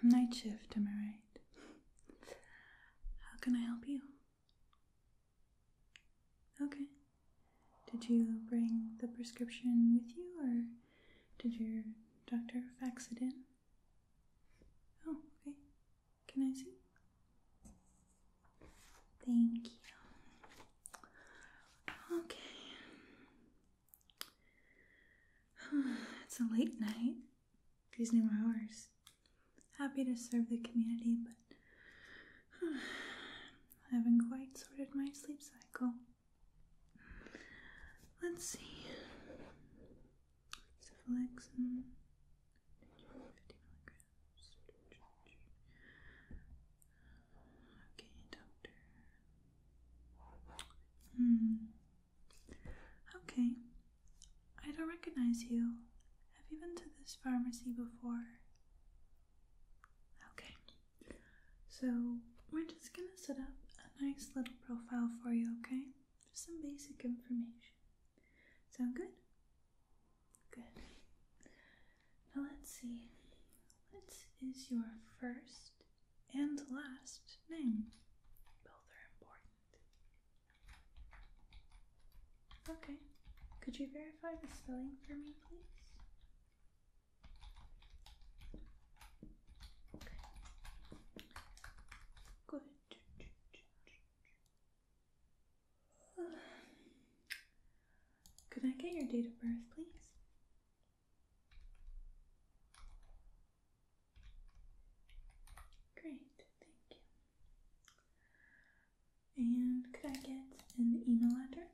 Night shift, am I right? How can I help you? Okay. Did you bring the prescription with you, or did your doctor fax it in? Oh, okay. Can I see? Thank you. Okay. It's a late night. These new hours. Happy to serve the community, but I haven't quite sorted my sleep cycle. Let's see. Cephalexin. 50 milligrams. Okay, doctor. Okay. I don't recognize you. Have you been to this pharmacy before? Okay. So, we're just gonna set up a nice little profile for you, okay? Just some basic information. Sound good? Good. Now let's see. What is your first and last name? Both are important. Okay. Could you verify the spelling for me, please? Okay. Good. Could I get your date of birth, please? Great, thank you. And could I get an email address?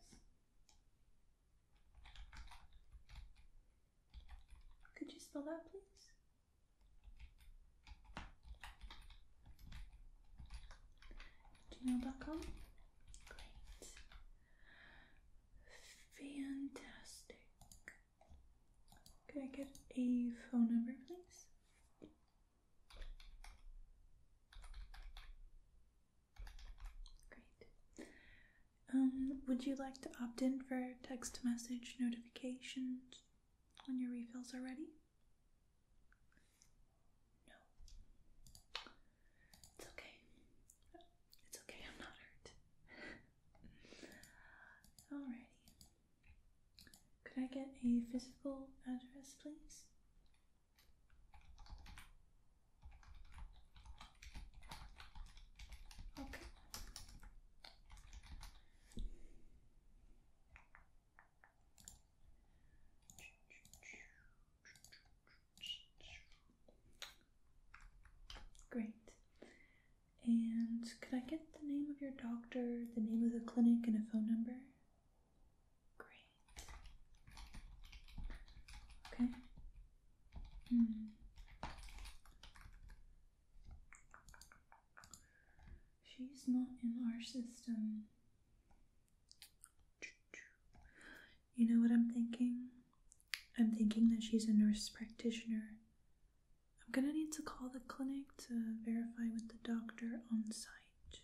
Could you spell that, please? gmail.com? Great. Fantastic. Could I get a phone number, please? Great. Would you like to opt in for text message notifications when your refills are ready? No. It's okay. It's okay, I'm not hurt. Alrighty. Could I get a physical address, please? Okay. Great. And could I get the name of your doctor, the name of the clinic, and a phone number? Great. Okay. She's not in our system. You know what I'm thinking? I'm thinking that she's a nurse practitioner. I'm gonna need to call the clinic to verify with the doctor on site.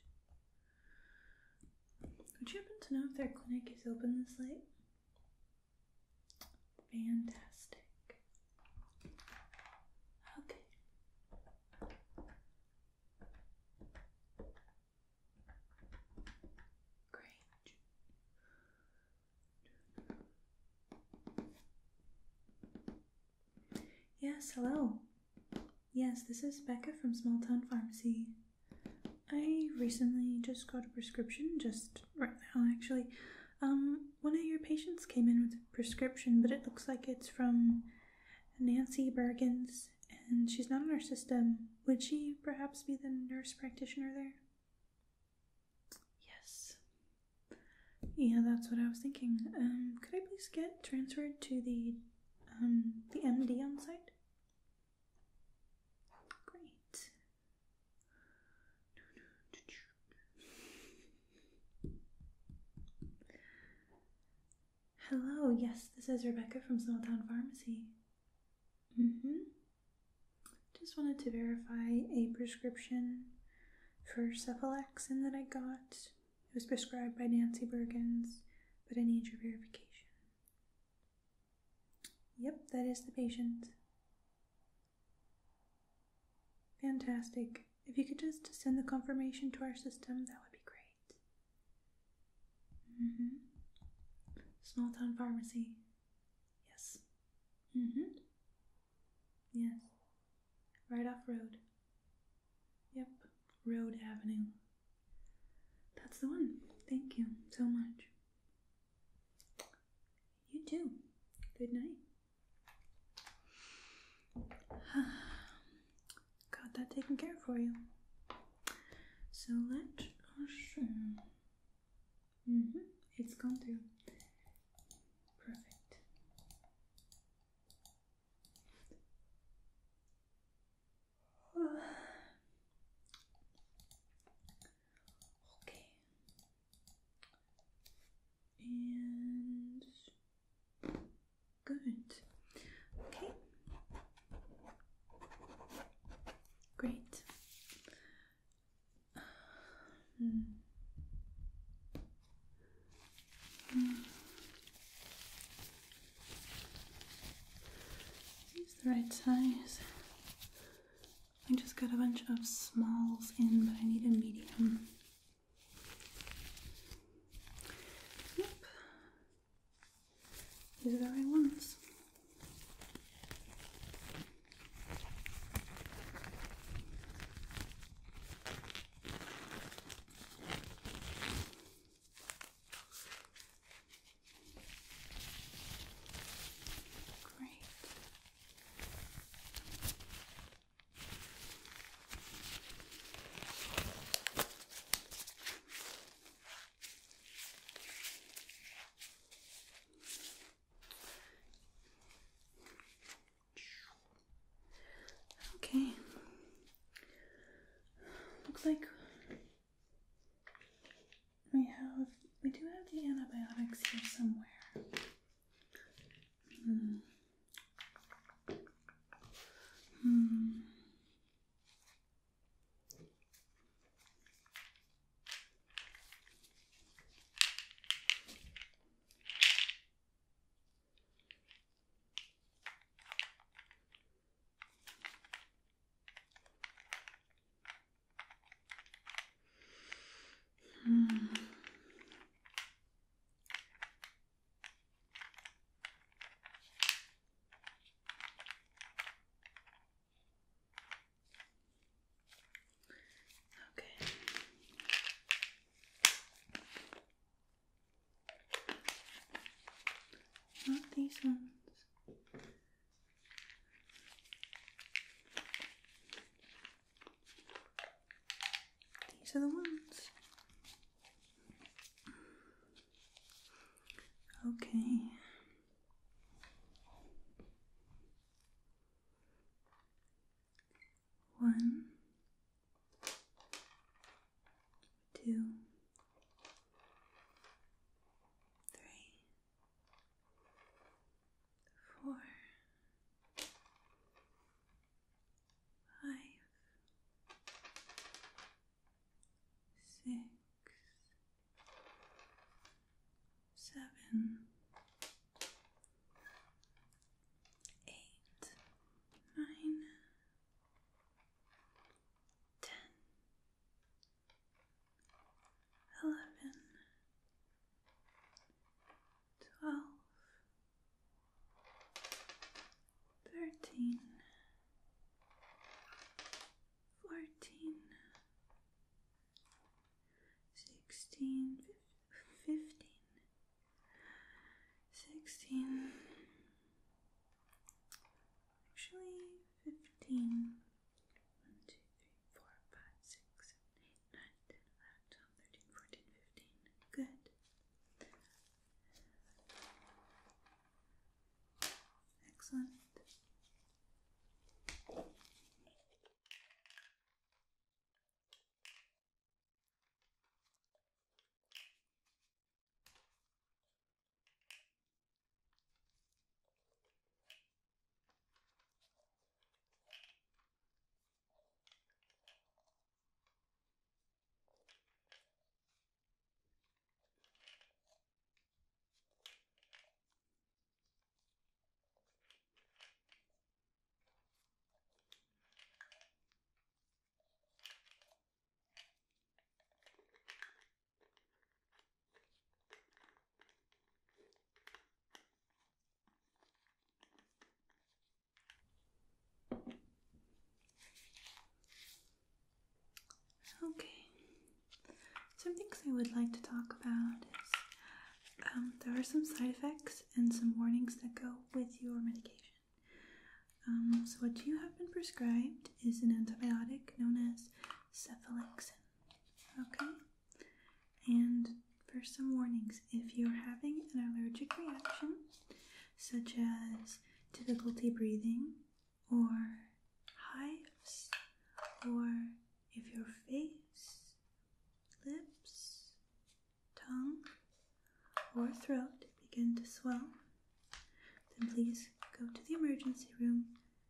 Would you happen to know if their clinic is open this late? Fantastic. Okay. Great. Yes, hello. Yes, this is Becca from Small Town Pharmacy. I recently just got a prescription, just right now actually. One of your patients came in with a prescription, but it looks like it's from Nancy Bergens, and she's not in our system. Would she perhaps be the nurse practitioner there? Yes. Yeah, that's what I was thinking. Could I please get transferred to the MD on site? Great. Hello, yes, this is Rebecca from Small Town Pharmacy. Just wanted to verify a prescription for Cephalexin that I got. It was prescribed by Nancy Bergens, but I need your verification. Yep, that is the patient. Fantastic. If you could just send the confirmation to our system, that would be great. Small Town Pharmacy. Yes. Yes. Right off road. Yep. Road Avenue. That's the one. Thank you so much. You too. Good night. Got that taken care of for you. So let us. It's gone through. Perfect. Okay. And good. Okay. Great. Is the right size? I just got a bunch of smalls in, but I need a medium. Yep. These are the right ones. Okay. Looks like we do have the antibiotics here somewhere. Okay. Not these ones. These are the ones. Okay. One, two, three, four, 5, 6, 7, 8, 9, 10, 11, 12, 13, 14, 16, 15, 16, actually 15. 1, 2, 3, 4, 5, 6, 7, 8, 9, 10, 11, 12, 13, 14, 15. Good. Excellent. Okay. Some things I would like to talk about is there are some side effects and some warnings that go with your medication. So what you have been prescribed is an antibiotic known as cephalexin. Okay? And for some warnings, if you're having an allergic reaction, such as difficulty breathing, or hives, or if your face, lips, tongue, or throat begin to swell, then please go to the emergency room.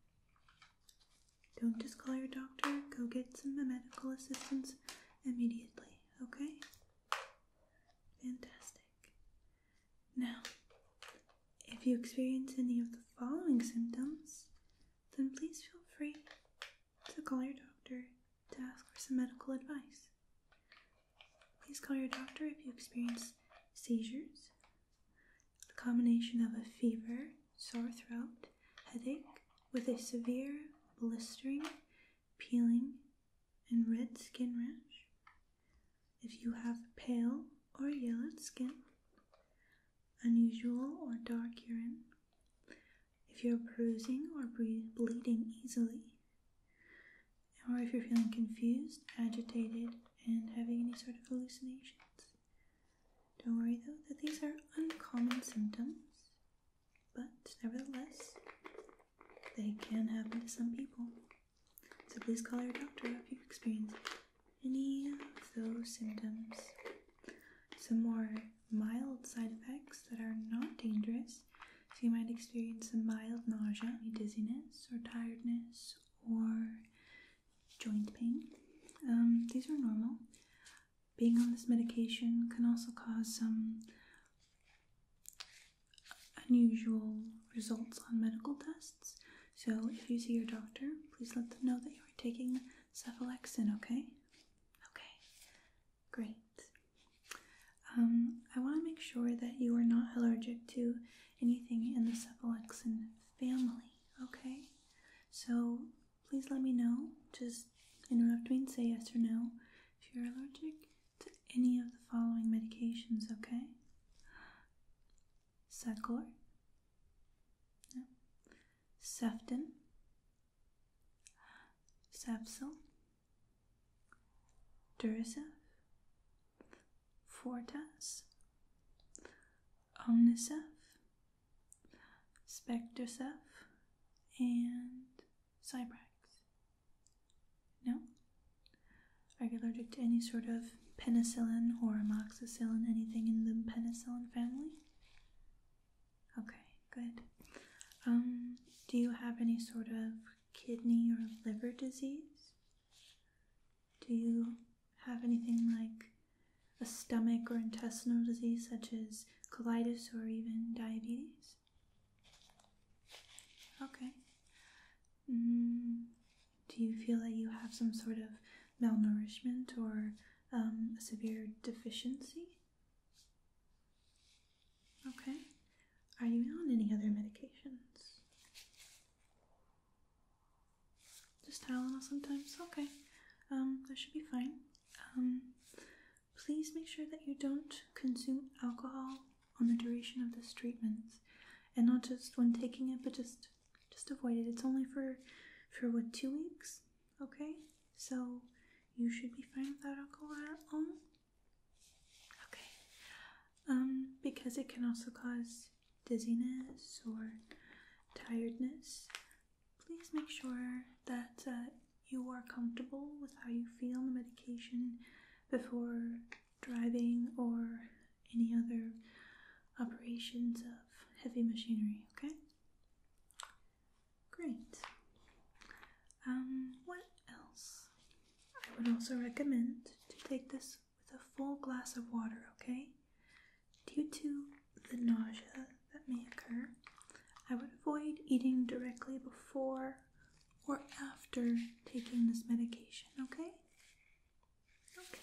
Don't just call your doctor, go get some medical assistance immediately, okay? Fantastic. Now, if you experience any of the following symptoms, then please feel free to call your doctor to ask for some medical advice. Please call your doctor if you experience seizures, the combination of a fever, sore throat, headache, with a severe blistering, peeling, and red skin rash. If you have pale or yellowed skin, unusual or dark urine, if you're bruising or bleeding easily, or if you're feeling confused, agitated, and having any sort of hallucinations. Don't worry though that these are uncommon symptoms, but nevertheless, they can happen to some people. So please call your doctor if you experience any of those symptoms. Some more mild side effects that are not dangerous. So you might experience some mild nausea, dizziness, or tiredness, or joint pain. These are normal. Being on this medication can also cause some unusual results on medical tests. So if you see your doctor, please let them know that you are taking cephalexin, okay? Okay, great. I want to make sure that you are not allergic to anything in the cephalexin family, okay? So please let me know. Just interrupt me and say yes or no if you're allergic to any of the following medications, okay? Secor, no. Ceftin, Cepsil, Duracef, Fortas, Omnicef, Spectracef, and Cyprax. No? Are you allergic to any sort of penicillin or amoxicillin, anything in the penicillin family? Okay, good. Do you have any sort of kidney or liver disease? Do you have anything like a stomach or intestinal disease such as colitis or even diabetes? Okay. Do you feel that you have some sort of malnourishment or a severe deficiency? Okay. Are you on any other medications? Just Tylenol sometimes? Okay. That should be fine. Please make sure that you don't consume alcohol on the duration of this treatment. And not just when taking it, but just avoid it. It's only for what, 2 weeks? Okay? So you should be fine without alcohol at all. Okay. Because it can also cause dizziness or tiredness. Please make sure that you are comfortable with how you feel on the medication before driving or any other operations of heavy machinery, okay? Great. What else? I would also recommend to take this with a full glass of water, okay? Due to the nausea that may occur, I would avoid eating directly before or after taking this medication, okay? Okay.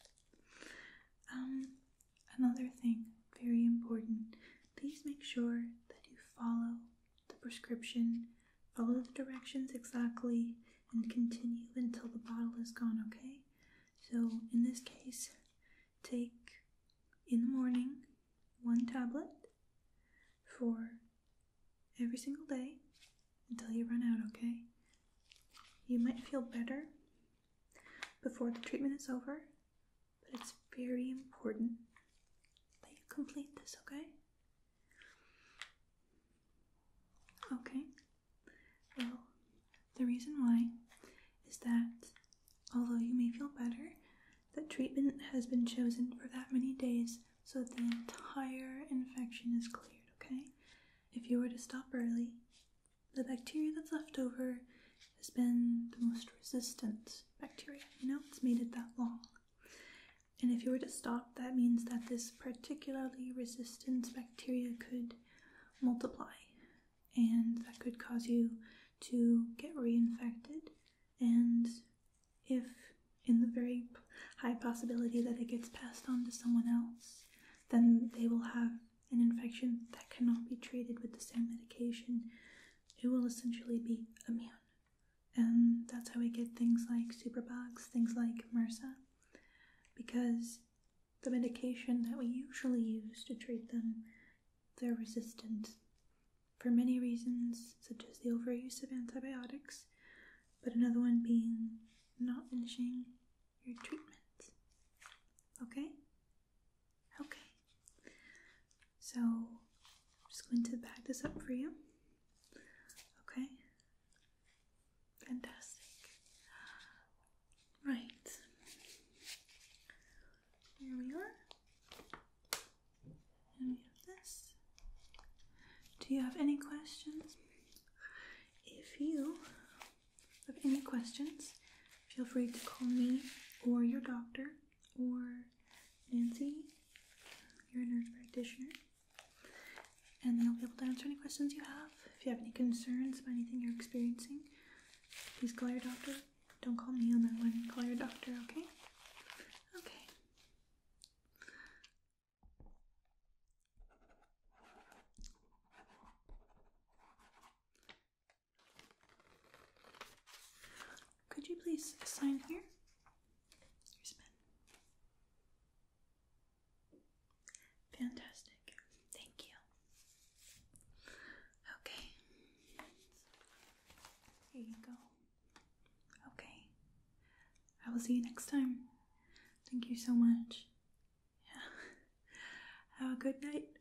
Another thing, very important, please make sure that you follow the prescription, follow the directions exactly, and continue until the bottle is gone, okay? So in this case, take in the morning 1 tablet for every single day until you run out, okay? You might feel better before the treatment is over, but it's very important that you complete this, okay? Okay. Well, the reason why is that although you may feel better, the treatment has been chosen for that many days so that the entire infection is cleared, okay? If you were to stop early, the bacteria that's left over has been the most resistant bacteria. It's made it that long. And if you were to stop, that means that this particularly resistant bacteria could multiply, and that could cause you to get reinfected. And if in the very high possibility that it gets passed on to someone else, then they will have an infection that cannot be treated with the same medication. It will essentially be immune. And that's how we get things like superbugs, things like MRSA, because the medication that we usually use to treat them, they're resistant for many reasons, such as the overuse of antibiotics, but another one being not finishing your treatment. Okay? Okay. So, I'm just going to bag this up for you. Okay? Fantastic. Right. Here we are. And we have this. Do you have any questions? If you have any questions, feel free to call me or your doctor or Nancy, your nurse practitioner, and they'll be able to answer any questions you have. If you have any concerns about anything you're experiencing, please call your doctor. Don't call me on that one. Call your doctor, okay? Okay. Could you please sign here? Here's a pen. Fantastic. Thank you. Okay. Here you go. Okay. I will see you next time. Thank you so much. Yeah. Have a good night.